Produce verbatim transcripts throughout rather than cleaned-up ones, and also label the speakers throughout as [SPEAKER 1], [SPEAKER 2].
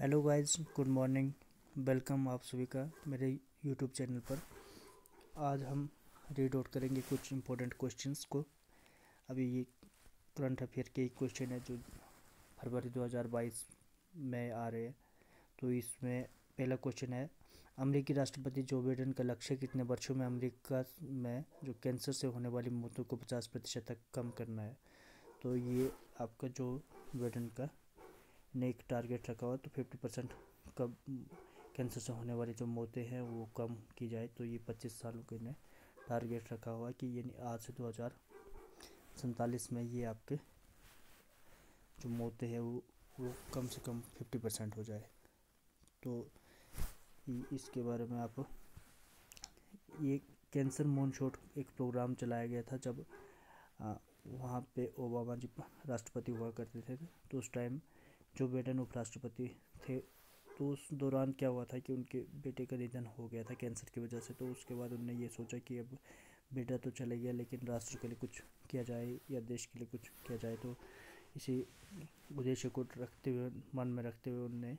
[SPEAKER 1] Hello guys, good morning. Welcome आप सभी का मेरे यूट्यूब चैनल पर। आज हम रीड आउट करेंगे कुछ इम्पोर्टेंट क्वेश्चंस को। अभी ये करंट अफेयर के क्वेश्चन है जो फरवरी दो हज़ार बाईस में आ रहे हैं। तो इसमें पहला क्वेश्चन है, अमेरिकी राष्ट्रपति जो बाइडेन का लक्ष्य कितने वर्षों में अमेरिका में जो कैंसर से होने वाली मौतों को पचास प्रतिशत तक कम करना है। तो ये आपका जो बाइडेन का ने एक टारगेट रखा हुआ, तो फिफ्टी परसेंट कब कैंसर से होने वाली जो मौतें हैं वो कम की जाए। तो ये पच्चीस सालों के ने टारगेट रखा हुआ है कि ये आज से दो हज़ार सैंतालीस में ये आपके जो मौतें हैं वो वो कम से कम फिफ्टी परसेंट हो जाए। तो इसके बारे में आप ये कैंसर मूनशॉट एक प्रोग्राम चलाया गया था जब आ, वहाँ पे ओबामा जी राष्ट्रपति हुआ करते थे। तो उस टाइम जो बाइडेन उपराष्ट्रपति थे, तो उस दौरान क्या हुआ था कि उनके बेटे का निधन हो गया था कैंसर की वजह से। तो उसके बाद उन्होंने ये सोचा कि अब बेटा तो चले गया, लेकिन राष्ट्र के लिए कुछ किया जाए या देश के लिए कुछ किया जाए। तो इसी उद्देश्य को रखते हुए मन में रखते हुए उन्होंने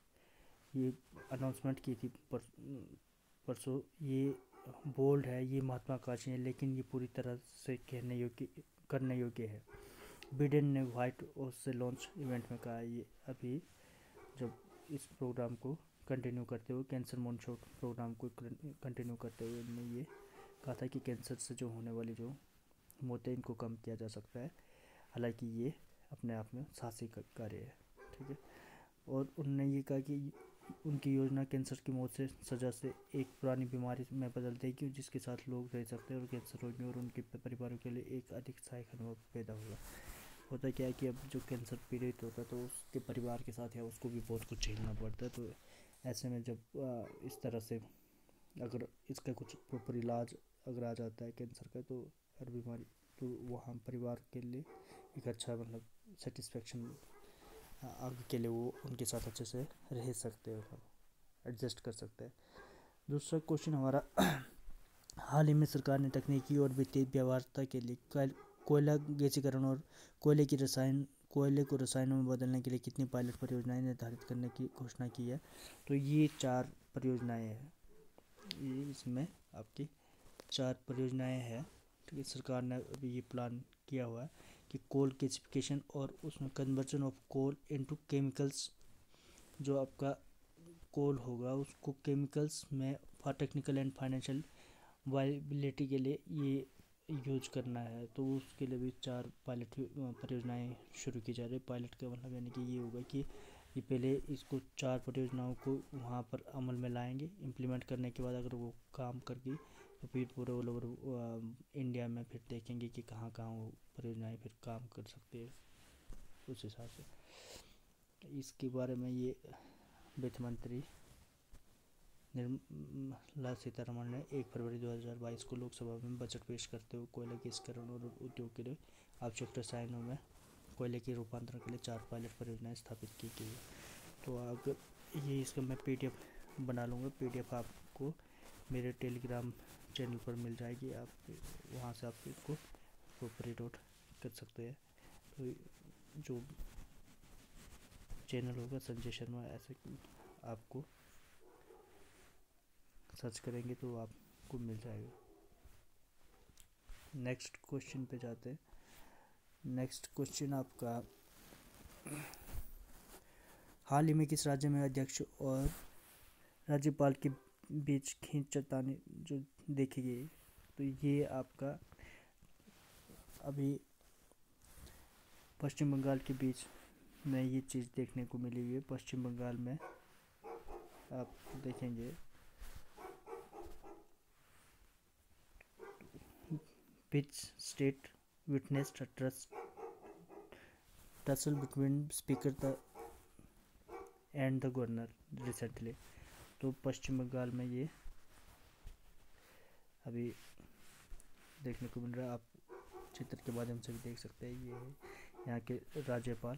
[SPEAKER 1] ये अनाउंसमेंट की थी पर, परसों। ये बोल्ड है, ये महत्वाकांक्षी है, लेकिन ये पूरी तरह से कहने योग्य करने योग्य है। बाइडेन ने व्हाइट हाउस से लॉन्च इवेंट में कहा। ये अभी जब इस प्रोग्राम को कंटिन्यू करते हुए कैंसर मूनशॉट प्रोग्राम को कंटिन्यू करते हुए उन्होंने ये कहा था कि कैंसर से जो होने वाली जो मौतें इनको कम किया जा सकता है। हालांकि ये अपने आप में साहसिक कार्य है, ठीक है। और उन्होंने ये कहा कि उनकी योजना कैंसर की मौत से सजा से एक पुरानी बीमारी में बदल देगी जिसके साथ लोग रह सकते हैं और कैंसर रोगियों और उनके परिवारों के लिए एक अधिक सहायक अनुभव पैदा होगा। होता क्या है कि अब जो कैंसर पीड़ित होता है तो उसके परिवार के साथ या उसको भी बहुत कुछ झेलना पड़ता है। तो ऐसे में जब इस तरह से अगर इसका कुछ प्रॉपर इलाज अगर आ जाता है कैंसर का, तो हर बीमारी तो वहाँ परिवार के लिए एक अच्छा मतलब सेटिस्फेक्शन आगे के लिए वो उनके साथ अच्छे से रह सकते हैं, एडजस्ट कर सकते हैं। दूसरा क्वेश्चन हमारा, हाल ही में सरकार ने तकनीकी और वित्तीय व्यवहार्यता के लिए कोयला गैसीकरण और कोयले की रसायन कोयले को रसायनों में बदलने के लिए कितनी पायलट परियोजनाएं निर्धारित करने की घोषणा की है। तो ये चार परियोजनाएं हैं, ये इसमें आपकी चार परियोजनाएं हैं। ठीक है, सरकार ने अभी ये प्लान किया हुआ है कि कोल गैसिफिकेशन और उसमें conversion of coal into chemicals. जो आपका कोल होगा उसको केमिकल्स में for technical and financial viability के लिए ये यूज करना है। तो उसके लिए भी चार पायलट परियोजनाएं शुरू की जा रही है। पायलट का मतलब यानी कि ये होगा कि ये पहले इसको चार परियोजनाओं को वहाँ पर अमल में लाएंगे। इम्प्लीमेंट करने के बाद अगर वो काम कर गई तो फिर पूरे ऑल ओवर इंडिया में फिर देखेंगे कि कहाँ कहाँ वो परियोजनाएं फिर काम कर सकती है उस हिसाब से। इसके बारे में ये वित्त मंत्री निर्मला सीतारमण ने एक फरवरी दो हज़ार बाईस को लोकसभा में बजट पेश करते हुए कोयला गैसीकरण और उद्योग के लिए आवश्यक रसायनों में कोयले के रूपांतरण के लिए चार पायलट परियोजनाएं स्थापित की गई है। तो अगर ये इसका मैं पीडीएफ बना लूँगा, पीडीएफ आपको मेरे टेलीग्राम चैनल पर मिल जाएगी। आप वहाँ से आप इसको प्रॉपर रीड आउट कर सकते हैं। तो जो चैनल होगा संजय शर्मा, ऐसे आपको सर्च करेंगे तो आपको मिल जाएगा। नेक्स्ट क्वेश्चन पे जाते हैं। नेक्स्ट क्वेश्चन आपका, हाल ही में किस राज्य में अध्यक्ष और राज्यपाल के बीच खींचतानी जो देखी गई। तो ये आपका अभी पश्चिम बंगाल के बीच में ये चीज़ देखने को मिली हुई है। पश्चिम बंगाल में आप देखेंगे which state witnessed a tussle between speaker the and the governor recently। तो पश्चिम बंगाल में ये अभी देखने को मिल रहा है। आप चित्र के माध्यम से भी देख सकते हैं। ये है यहाँ के राज्यपाल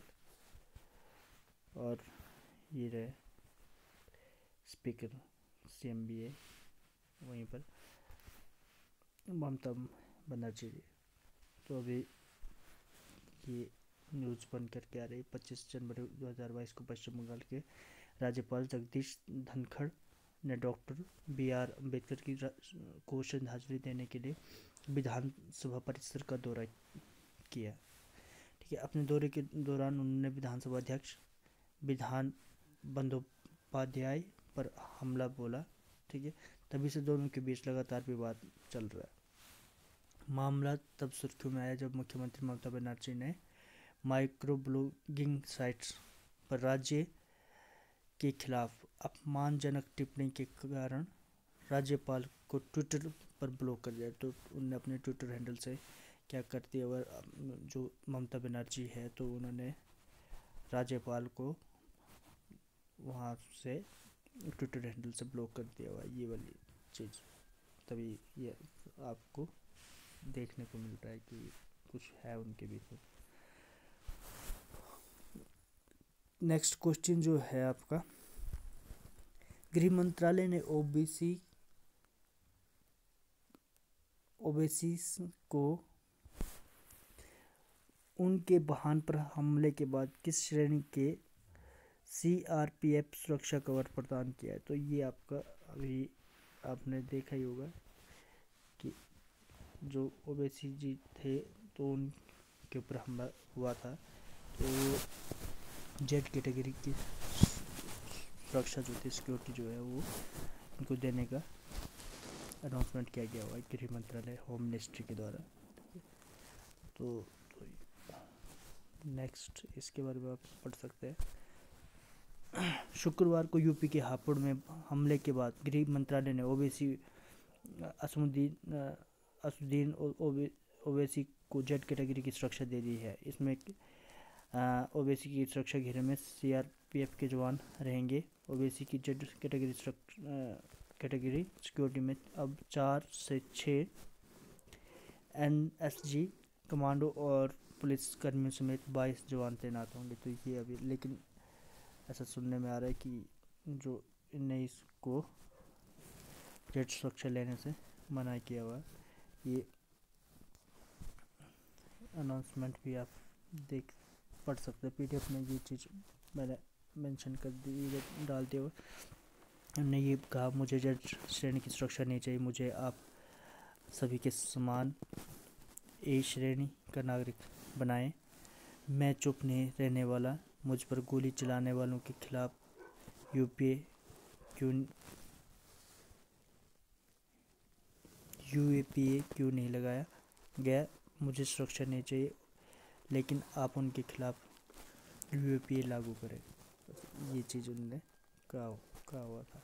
[SPEAKER 1] और ये रहे स्पीकर सीएम भी है वहीं पर, ममता बनर्जी जी। तो अभी ये न्यूज़ बन करके आ रही है। पच्चीस जनवरी दो हज़ार बाईस को पश्चिम बंगाल के राज्यपाल जगदीश धनखड़ ने डॉक्टर बी आर अम्बेडकर की को श्रद्धांजलि देने के लिए विधानसभा परिसर का दौरा किया। ठीक है, अपने दौरे के दौरान उन्होंने विधानसभा अध्यक्ष विधान बंदोपाध्याय पर हमला बोला। ठीक है, तभी से दोनों के बीच लगातार विवाद चल रहा है। मामला तब सुर्खियों में आया जब मुख्यमंत्री ममता बनर्जी ने माइक्रो ब्लॉगिंग साइट्स पर राज्य के खिलाफ अपमानजनक टिप्पणी के कारण राज्यपाल को ट्विटर पर ब्लॉक कर दिया। तो उन्होंने अपने ट्विटर हैंडल से क्या कर दिया, वह जो ममता बनर्जी है तो उन्होंने राज्यपाल को वहाँ से ट्विटर हैंडल से ब्लॉक कर दिया हुआ, ये वाली चीज़। तभी ये आपको देखने को मिल रहा है कि कुछ है उनके बीच। नेक्स्ट क्वेश्चन जो है आपका, गृह मंत्रालय ने ओबीसी ओबीसी को उनके वाहन पर हमले के बाद किस श्रेणी के सीआरपीएफ सुरक्षा कवर प्रदान किया है। तो ये आपका अभी आपने देखा ही होगा कि जो ओबीसी जी थे तो उनके ऊपर हमला हुआ था, तो जेड कैटेगरी की सुरक्षा जो थी, सिक्योरिटी जो है वो उनको देने का अनाउंसमेंट किया गया हुआ है गृह मंत्रालय होम मिनिस्ट्री के द्वारा। तो, तो नेक्स्ट इसके बारे में आप पढ़ सकते हैं। शुक्रवार को यूपी के हापुड़ में हमले के बाद गृह मंत्रालय ने ओबीसी असमुद्दीन असुद्दीन ओवैसी को जेड कैटेगरी की सुरक्षा दे दी है। इसमें ओवैसी की सुरक्षा घेरे में सीआरपीएफ के जवान रहेंगे। ओवैसी की जेड कैटेगरी कैटेगरी सिक्योरिटी में अब चार से छः एनएसजी कमांडो और पुलिस कर्मियों समेत बाईस जवान तैनात होंगे। तो ये अभी लेकिन ऐसा सुनने में आ रहा है कि जो इनने इसको जेड सुरक्षा लेने से मना किया हुआ। ये अनाउंसमेंट भी आप देख पढ़ सकते हैं पीडीएफ में, ये चीज़ मैंने मेंशन कर दी डाल दिया हुआ। हमने ये कहा मुझे जेड श्रेणी की सुरक्षा नहीं चाहिए, मुझे आप सभी के समान ए श्रेणी का नागरिक बनाएं। मैं चुप नहीं रहने वाला, मुझ पर गोली चलाने वालों के खिलाफ यूपीए क्यों यूएपीए क्यों नहीं लगाया गया। मुझे सुरक्षा नहीं चाहिए, लेकिन आप उनके खिलाफ यूएपीए लागू करें। ये चीज़ उन्होंने कहा कहा हुआ था।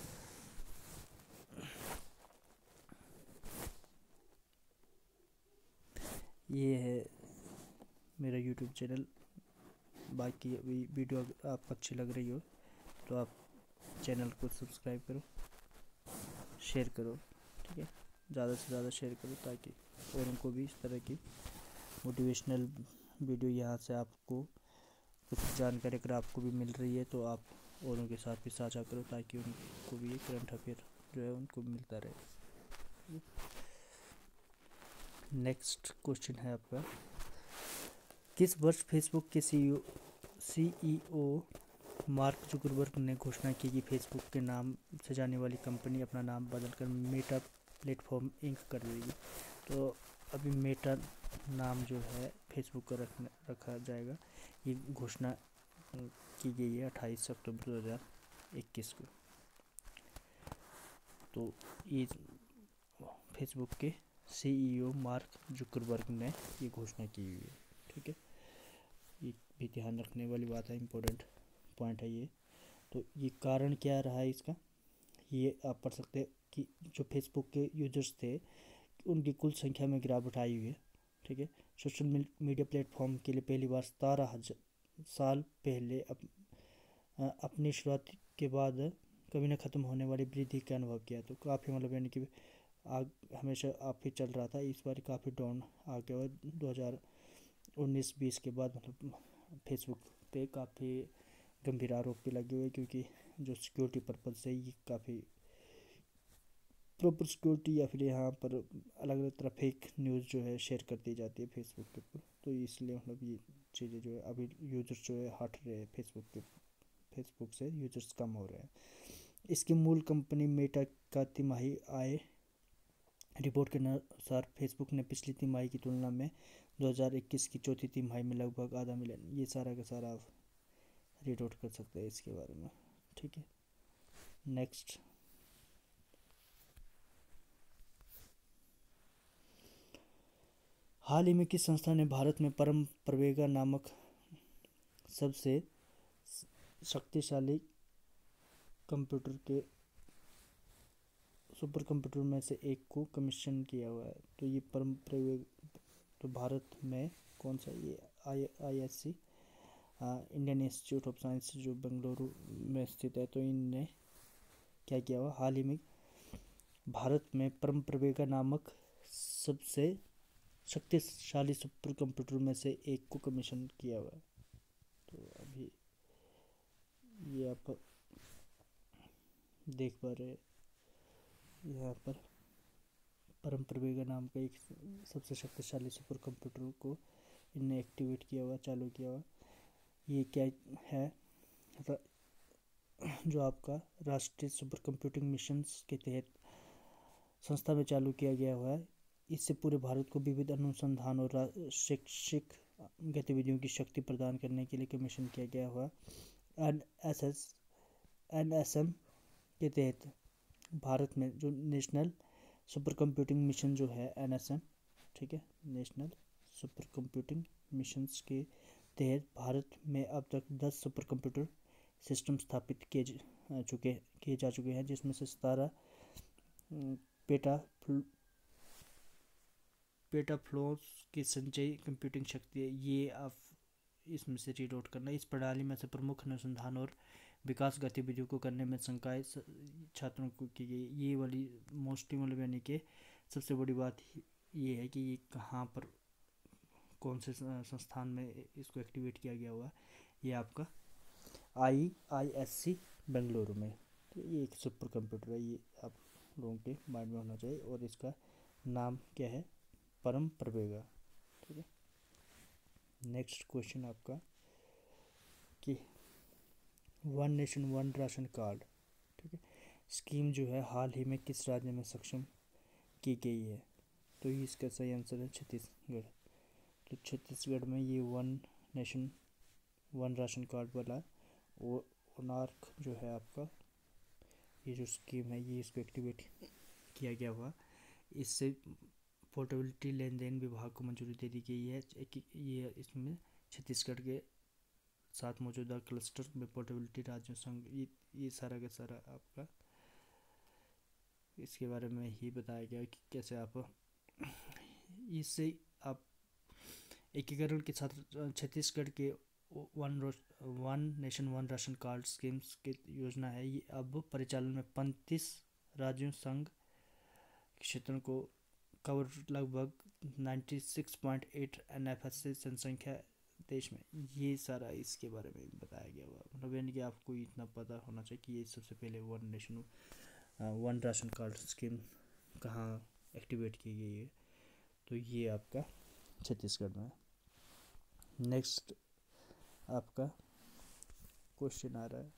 [SPEAKER 1] ये है मेरा यूट्यूब चैनल। बाकी अभी वीडियो आपको अच्छी लग रही हो तो आप चैनल को सब्सक्राइब करो, शेयर करो। ठीक है, ज़्यादा से ज़्यादा शेयर करो ताकि औरों को भी इस तरह की मोटिवेशनल वीडियो यहाँ से आपको कुछ जानकारी अगर आपको भी मिल रही है तो आप औरों के साथ भी साझा करो ताकि उनको भी करंट अफेयर जो है उनको मिलता रहे। नेक्स्ट क्वेश्चन है आपका, किस वर्ष फेसबुक के सीईओ सीईओ मार्क जुकरबर्ग ने घोषणा की कि फेसबुक के नाम से जाने वाली कंपनी अपना नाम बदलकर मेटा प्लेटफॉर्म इंक कर देगी। तो अभी मेटा नाम जो है फेसबुक का रखना रखा जाएगा। ये घोषणा की गई है अट्ठाईस अक्टूबर दो हज़ार इक्कीस को। तो ये फेसबुक के सीईओ मार्क जुकरबर्ग ने ये घोषणा की हुई है। ठीक है, ये भी ध्यान रखने वाली बात है, इम्पोर्टेंट पॉइंट है ये। तो ये कारण क्या रहा है इसका, ये आप पढ़ सकते हैं कि जो फेसबुक के यूजर्स थे उनकी कुल संख्या में गिरावट आई हुई है। ठीक है, सोशल मीडिया प्लेटफॉर्म के लिए पहली बार सतारह हजार साल पहले अप, अपनी शुरुआत के बाद कभी न ख़त्म होने वाली वृद्धि का अनुभव किया। तो काफ़ी मतलब यानी कि आग हमेशा आप ही चल रहा था, इस बार काफ़ी डाउन आ गया हुआ। दो हज़ार उन्नीस बीस के बाद मतलब फेसबुक पे काफ़ी गंभीर आरोप भी लगे हुए, क्योंकि जो सिक्योरिटी पर्पज़ से ये काफ़ी प्रॉपर सिक्योरिटी या फिर यहाँ पर अलग अलग तरह फेक न्यूज़ जो है शेयर कर दी जाती है फेसबुक के ऊपर। तो इसलिए मतलब ये चीज़ें जो है अभी यूजर्स जो है हट रहे हैं फेसबुक के फेसबुक से यूजर्स कम हो रहे हैं। इसकी मूल कंपनी मेटा का तिमाही आय रिपोर्ट के अनुसार फेसबुक ने पिछली तिमाही की तुलना में दो हज़ार इक्कीस की चौथी तिमाही में लगभग आधा मिलियन, ये सारा का सारा आप रीड आउट कर सकते हैं इसके बारे में, ठीक है। नेक्स्ट, हाल ही में किस संस्था ने भारत में परम प्रवेगा नामक सबसे शक्तिशाली कंप्यूटर के सुपर कंप्यूटर में से एक को कमीशन किया हुआ है? तो ये परम प्रवेग तो भारत में कौन सा, ये I I S C Indian institute of science जो बेंगलुरु में स्थित है, तो इनने क्या किया हुआ, हाल ही में भारत में परम प्रवेगा नामक सबसे शक्तिशाली सुपर कंप्यूटर में से एक को कमीशन किया हुआ है। तो अभी ये आप देख पा रहे हैं यहाँ पर परम प्रवेगा नाम का एक सबसे शक्तिशाली सुपर कंप्यूटर को इनने एक्टिवेट किया हुआ, चालू किया हुआ। ये क्या है, जो आपका राष्ट्रीय सुपर कंप्यूटिंग मिशन के तहत संस्था में चालू किया गया हुआ है। इससे पूरे भारत को विविध अनुसंधान और शैक्षिक गतिविधियों की शक्ति प्रदान करने के लिए कमीशन किया गया हुआ। N S S N S M के तहत भारत में जो नेशनल सुपर कंप्यूटिंग मिशन जो है एन एस एम, ठीक है, नेशनल सुपर कंप्यूटिंग मिशन के तहत भारत में अब तक दस सुपर कंप्यूटर सिस्टम स्थापित किए चुके किए जा चुके हैं, जिसमें से सतारह पेटा पेटाफ्लोप्स की संचयी कंप्यूटिंग शक्ति है। ये आप इसमें से रीड आउट करना। इस प्रणाली में से प्रमुख अनुसंधान और विकास गतिविधियों को करने में संकाय छात्रों को की गई। ये वाली मोस्टली मतलब यानी कि सबसे बड़ी बात ये है कि ये कहाँ पर कौन से संस्थान में इसको एक्टिवेट किया गया हुआ, ये आपका आई आई एस सी बेंगलुरु में। तो ये एक सुपर कंप्यूटर है, ये आप लोगों के माइंड में होना चाहिए। और इसका नाम क्या है, परम प्रवेगा, ठीक है। नेक्स्ट क्वेश्चन आपका कि one nation one ration card, ठीक है, स्कीम जो है हाल ही में किस राज्य में सक्षम की गई है? तो इसका सही आंसर है छत्तीसगढ़। तो छत्तीसगढ़ में ये one nation one ration card वाला वो ओनार्क जो है आपका, ये जो स्कीम है ये इसको एक्टिवेट किया गया हुआ। इससे पोर्टेबिलिटी लेन देन विभाग को मंजूरी दे दी गई है। ये इसमें छत्तीसगढ़ के साथ मौजूदा क्लस्टर में पोर्टेबिलिटी राज्यों संघ, ये ये सारा का सारा आपका इसके बारे में ही बताया गया कि कैसे आप इससे आप एकीकरण के साथ छत्तीसगढ़ के one one nation one ration card schemes की योजना है, ये अब परिचालन में पैंतीस राज्यों संघ क्षेत्रों को कवर लगभग छियानवे पॉइंट आठ एन एफ एस से जनसंख्या देश में। ये सारा इसके बारे में बताया गया हुआ, मतलब यानी कि आपको इतना पता होना चाहिए कि ये सबसे पहले one nation one ration card scheme कहाँ एक्टिवेट की गई है। तो ये आपका छत्तीसगढ़ में। नेक्स्ट आपका क्वेश्चन आ रहा है,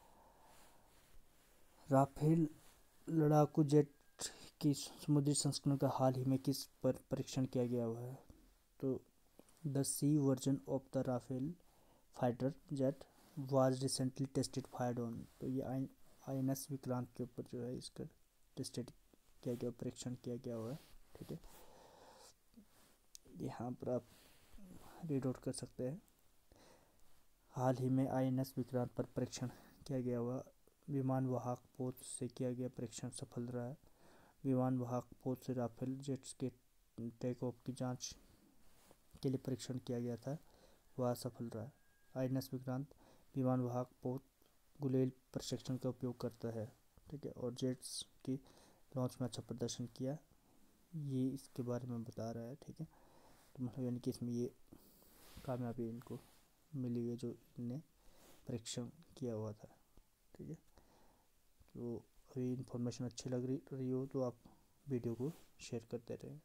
[SPEAKER 1] राफेल लड़ाकू जेट की समुद्री संस्करण का हाल ही में किस पर परीक्षण किया गया हुआ है? तो the C version of the Rafale fighter jet was recently tested fired on. तो ये I I N S Vikrant के ऊपर जो है इसका टेस्टेड किया गया, परीक्षण किया गया हुआ है, ठीक है। यहाँ पर आप रीड आउट कर सकते हैं। हाल ही में आई एन एस विक्रांत पर परीक्षण किया गया हुआ विमान वाहक पोत से किया गया परीक्षण सफल रहा है। विमान वाहक पोत से राफेल जेट्स के टेक ऑफ की जांच के लिए परीक्षण किया गया था, वह सफल रहा है। आई एन एस विक्रांत विमान वाहक पोत गुलेल प्रशिक्षण का उपयोग करता है, ठीक है, और जेट्स की लॉन्च में अच्छा प्रदर्शन किया, ये इसके बारे में बता रहा है, ठीक है। तो मतलब यानी कि इसमें ये कामयाबी इनको मिली है जो इनने परीक्षण किया हुआ था, ठीक है। तो अभी इन्फॉर्मेशन अच्छी लग रही रही हो तो आप वीडियो को शेयर करते रहें।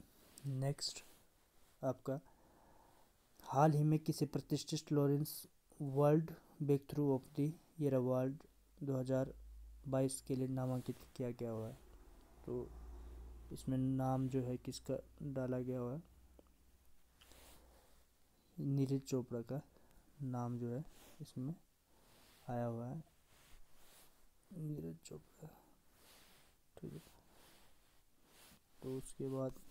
[SPEAKER 1] नेक्स्ट आपका हाल ही में किसी प्रतिष्ठित Laureus world breakthrough of the year award दो हज़ार बाईस के लिए नामांकित किया गया हुआ है। तो इसमें नाम जो है किसका डाला गया हुआ है, नीरज चोपड़ा का नाम जो है इसमें आया हुआ है, नीरज चोपड़ा। ठीक है, तो उसके बाद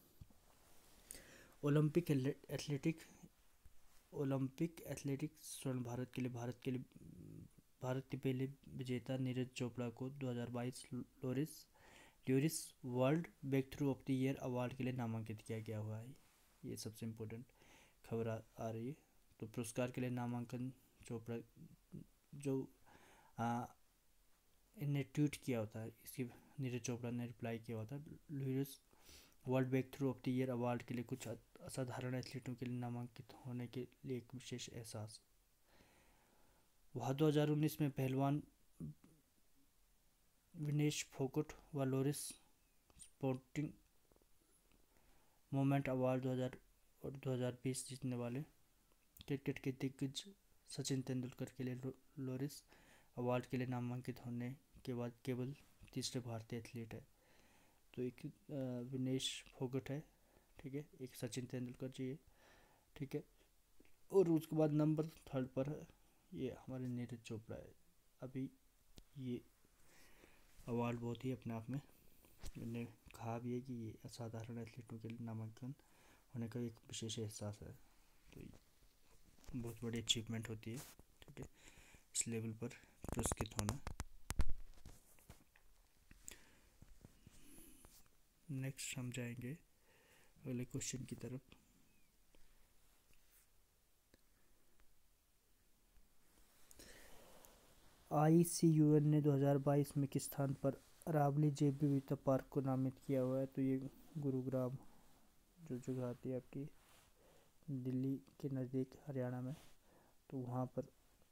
[SPEAKER 1] ओलंपिक एथलेटिक ओलंपिक एथलेटिक्स स्वर्ण भारत के लिए भारत के लिए भारत के पहले विजेता नीरज चोपड़ा को दो हज़ार बाईस Laureus Laureus world breakthrough of the year award के लिए नामांकित किया गया हुआ है। ये सबसे इम्पोर्टेंट खबर आ, आ रही है। तो पुरस्कार के लिए नामांकन चोपड़ा जो आ, इन्हें ट्वीट किया होता है, इसकी नीरज चोपड़ा ने रिप्लाई किया होता है, Laureus world breakthrough of the year award के लिए कुछ असाधारण एथलीटों के लिए नामांकित होने के लिए एक विशेष एहसास। वह दो हज़ार उन्नीस में पहलवान विनेश फोगट व लोरिस स्पोर्टिंग मोमेंट अवार्ड दो हज़ार और दो हज़ार बीस जीतने वाले क्रिकेट के दिग्गज सचिन तेंदुलकर के लिए लो, लोरिस अवार्ड के लिए नामांकित होने के बाद केवल तीसरे भारतीय एथलीट है। तो एक विनेश फोगट है, ठीक है, एक सचिन तेंदुलकर जी है, ठीक है, और उसके बाद नंबर थर्ड पर है ये हमारे नीरज चोपड़ा है। अभी ये अवार्ड बहुत ही अपने आप में मैंने कहा भी है कि ये असाधारण एथलीटों के लिए नामांकन होने का एक विशेष एहसास है। तो बहुत बड़ी अचीवमेंट होती है, ठीक है, इस लेवल पर पुरस्कृत होना। नेक्स्ट हम जाएंगे अगले क्वेश्चन की तरफ। आई सी यू एन ने दो हज़ार बाईस में किस स्थान पर अरावली जैव विविधता पार्क को नामित किया हुआ है? तो ये गुरुग्राम जो जगह आती है आपकी दिल्ली के नज़दीक हरियाणा में, तो वहाँ पर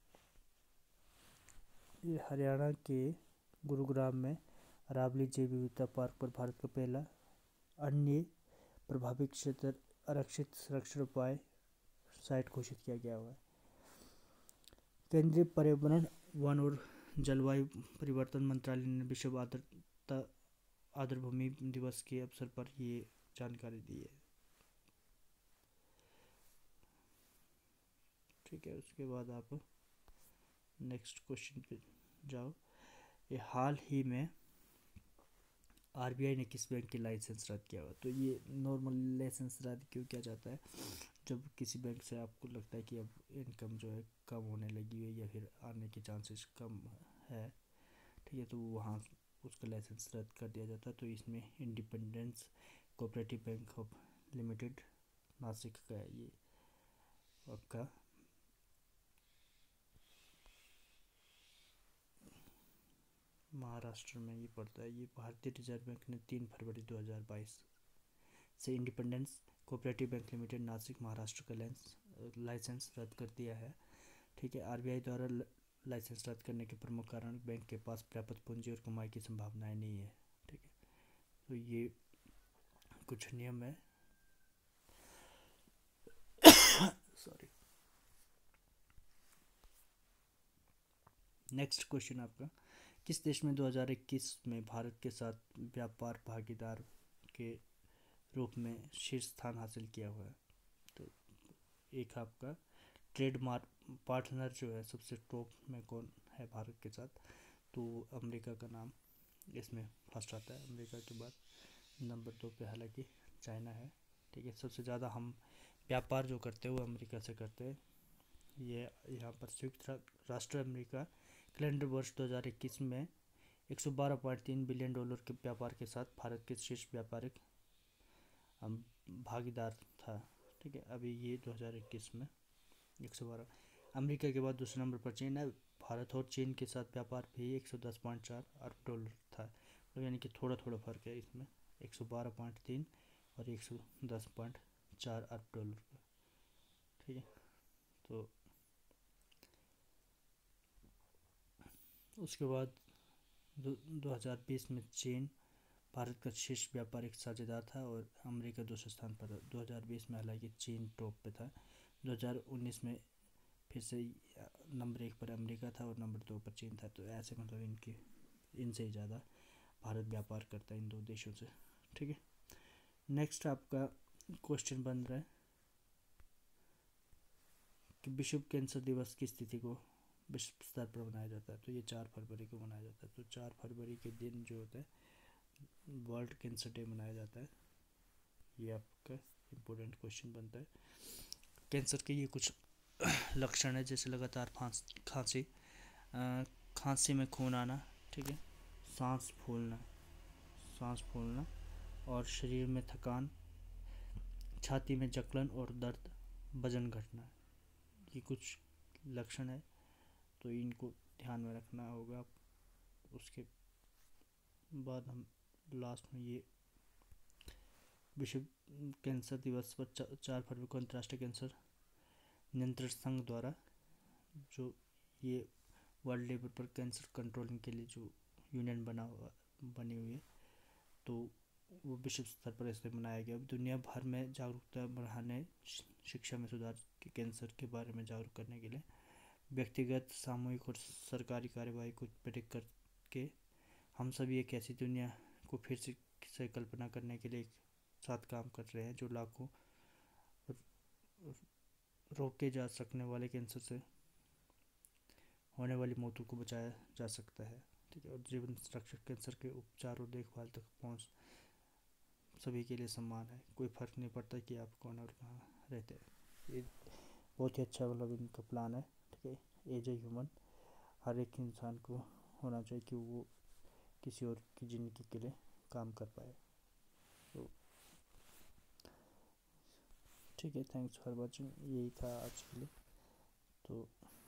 [SPEAKER 1] ये हरियाणा के गुरुग्राम में अरावली जैव विविधता पार्क पर भारत का पहला अन्य प्रभावित क्षेत्र आरक्षित संरक्षण उपाय साइट घोषित किया गया हुआ है। केंद्रीय पर्यावरण वन और जलवायु परिवर्तन मंत्रालय ने विश्व आर्द्रता आर्द्रभूमि दिवस के अवसर पर ये जानकारी दी है। ठीक है, उसके बाद आप नेक्स्ट क्वेश्चन पे जाओ। ये हाल ही में आर बी आई ने किस बैंक की लाइसेंस रद्द किया हुआ? तो ये नॉर्मल लाइसेंस रद्द क्यों किया जाता है? जब किसी बैंक से आपको लगता है कि अब इनकम जो है कम होने लगी है या फिर आने के चांसेस कम है, ठीक है, तो वहाँ उसका लाइसेंस रद्द कर दिया जाता है। तो इसमें independence cooperative bank of limited Nashik का है ये आपका महाराष्ट्र में ये पड़ता है। ये भारतीय रिजर्व बैंक ने तीन फरवरी दो हज़ार बाईस से independence cooperative bank limited Nashik Maharashtra का लाइसेंस रद्द कर दिया है। ठीक है, आर बी आई द्वारा लाइसेंस रद्द करने के प्रमुख कारण बैंक के पास पर्याप्त पूंजी और कमाई की संभावनाएं नहीं है। ठीक है, तो ये कुछ नियम है। सॉरी। नेक्स्ट क्वेश्चन आपका, किस देश में दो हज़ार इक्कीस में भारत के साथ व्यापार भागीदार के रूप में शीर्ष स्थान हासिल किया हुआ है? तो एक आपका ट्रेडमार्क पार्टनर जो है सबसे टॉप में कौन है भारत के साथ? तो अमेरिका का नाम इसमें फर्स्ट आता है। अमेरिका के बाद नंबर दो पे हालांकि चाइना है। ठीक है, सबसे ज़्यादा हम व्यापार जो करते हैं वो अमेरिका से करते हैं। ये यहाँ पर संयुक्त राष्ट्र अमेरिका कैलेंडर वर्ष दो हज़ार इक्कीस में एक सौ बारह पॉइंट तीन बिलियन डॉलर के व्यापार के साथ भारत के शीर्ष व्यापारिक भागीदार था। ठीक है, अभी ये दो हज़ार इक्कीस में एक सौ बारह। अमेरिका के बाद दूसरे नंबर पर चीन है। भारत और चीन के साथ व्यापार भी एक सौ दस पॉइंट चार अरब डॉलर था, तो यानी कि थोड़ा थोड़ा फर्क है इसमें, एक सौ बारह पॉइंट तीन और एक सौ दस पॉइंट चार अरब डॉलर का। ठीक है, तो उसके बाद दो हज़ार बीस में चीन भारत का शीर्ष व्यापारिक साझेदार था और अमेरिका दूसरे स्थान पर था। दो हज़ार बीस में हालांकि चीन टॉप पे था। दो हज़ार उन्नीस में फिर से नंबर एक पर अमेरिका था और नंबर दो पर चीन था। तो ऐसे मतलब इनके इनसे ही ज़्यादा भारत व्यापार करता है इन दो देशों से। ठीक है, नेक्स्ट आपका क्वेश्चन बन रहा है कि विश्व कैंसर दिवस किस तिथि को विश्व स्तर पर मनाया जाता है। तो ये चार फरवरी को मनाया जाता है। तो चार फरवरी के दिन जो होता है वर्ल्ड कैंसर डे मनाया जाता है। ये आपका इम्पोर्टेंट क्वेश्चन बनता है। कैंसर के ये कुछ लक्षण है, जैसे लगातार फांस खांसी, खांसी में खून आना, ठीक है, सांस फूलना सांस फूलना और शरीर में थकान, छाती में जकड़न और दर्द, वजन घटना, ये कुछ लक्षण है। तो इनको ध्यान में रखना होगा। उसके बाद हम लास्ट में ये विश्व कैंसर दिवस पर चार फरवरी को अंतर्राष्ट्रीय कैंसर नियंत्रण संघ द्वारा जो ये वर्ल्ड लेवल पर कैंसर कंट्रोलिंग के लिए जो यूनियन बना हुआ बनी हुई है, तो वो विश्व स्तर पर इसे मनाया गया। दुनिया भर में जागरूकता बढ़ाने, शिक्षा में सुधार के कैंसर के बारे में जागरूक करने के लिए व्यक्तिगत, सामूहिक और सरकारी कार्यवाही को प्रेरित करके हम सभी एक ऐसी दुनिया को फिर से, से कल्पना करने के लिए एक साथ काम कर रहे हैं जो लाखों रोके जा सकने वाले कैंसर से होने वाली मौतों को बचाया जा सकता है। ठीक है, और जीवन रक्षक कैंसर के उपचार और देखभाल तक पहुंच सभी के लिए समान है। कोई फ़र्क नहीं पड़ता कि आप कौन और कहाँ रहते हैं। ये बहुत ही अच्छा मतलब इनका प्लान है। ठीक है, एज ए ह्यूमन हर एक इंसान को होना चाहिए कि वो किसी और की ज़िंदगी के लिए काम कर पाए। तो ठीक है, थैंक्स फॉर वॉचिंग, यही था आज के लिए। तो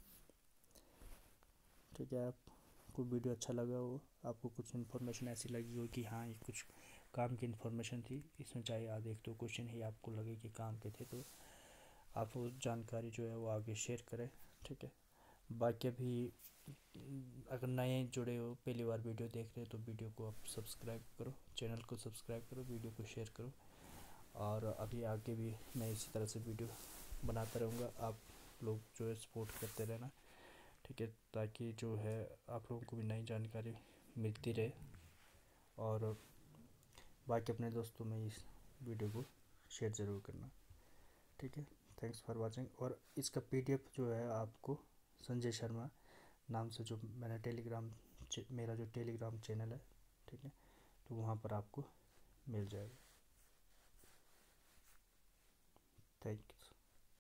[SPEAKER 1] ठीक है, आपको वीडियो अच्छा लगा हो, आपको कुछ इन्फॉर्मेशन ऐसी लगी हो कि हाँ ये कुछ काम की इन्फॉर्मेशन थी, इसमें चाहे आधे एक दो क्वेश्चन ही आपको लगे कि काम के थे, तो आप वो जानकारी जो है वो आगे शेयर करें। ठीक है, बाकी अभी अगर नए जुड़े हो, पहली बार वीडियो देख रहे हो, तो वीडियो को आप सब्सक्राइब करो, चैनल को सब्सक्राइब करो, वीडियो को शेयर करो। और अभी आगे भी मैं इसी तरह से वीडियो बनाता रहूँगा, आप लोग जो है सपोर्ट करते रहना। ठीक है, ताकि जो है आप लोगों को भी नई जानकारी मिलती रहे। और बाकी अपने दोस्तों में इस वीडियो को शेयर ज़रूर करना। ठीक है, थैंक्स फॉर वाचिंग। और इसका पीडीएफ जो है आपको संजय शर्मा नाम से जो मैंने टेलीग्राम मेरा जो टेलीग्राम चैनल है, ठीक है, तो वहाँ पर आपको मिल जाएगा। Thank you.